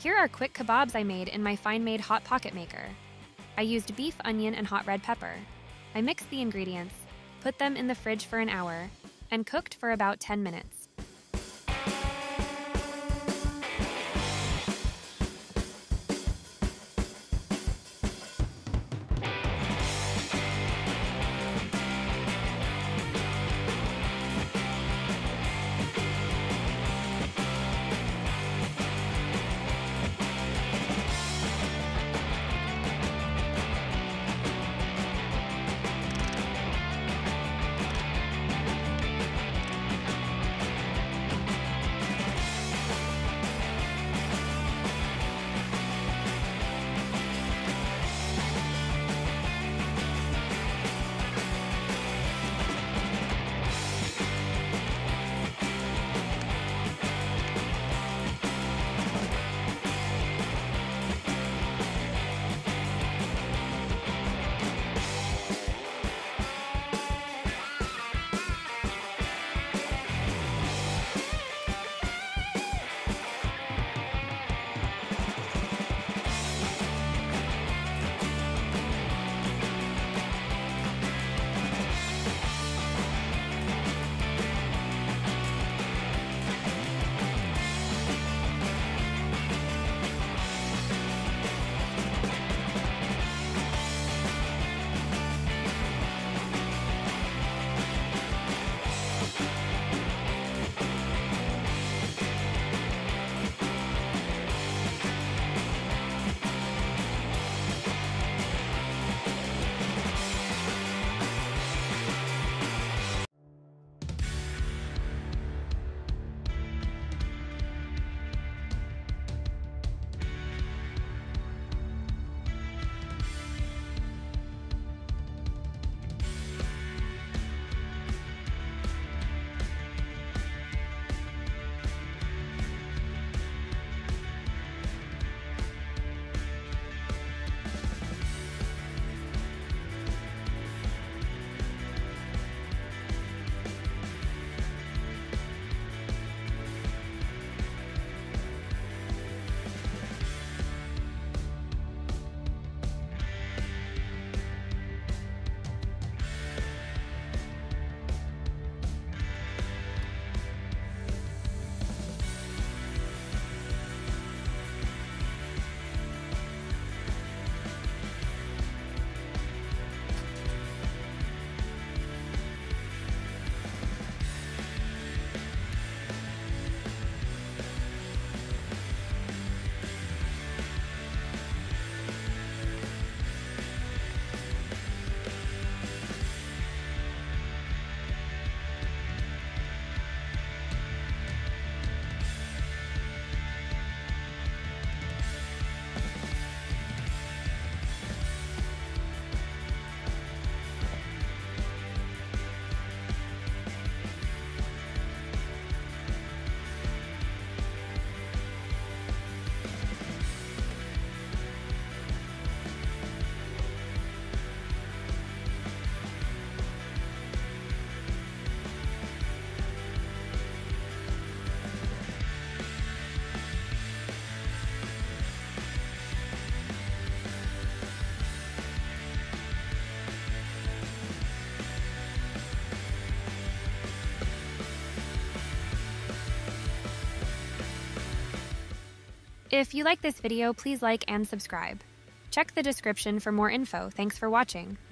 Here are quick kebabs I made in my fine-made hot pocket maker. I used beef, onion, and hot red pepper. I mixed the ingredients, put them in the fridge for an hour, and cooked for about 10 minutes. If you like this video, please like and subscribe. Check the description for more info. Thanks for watching.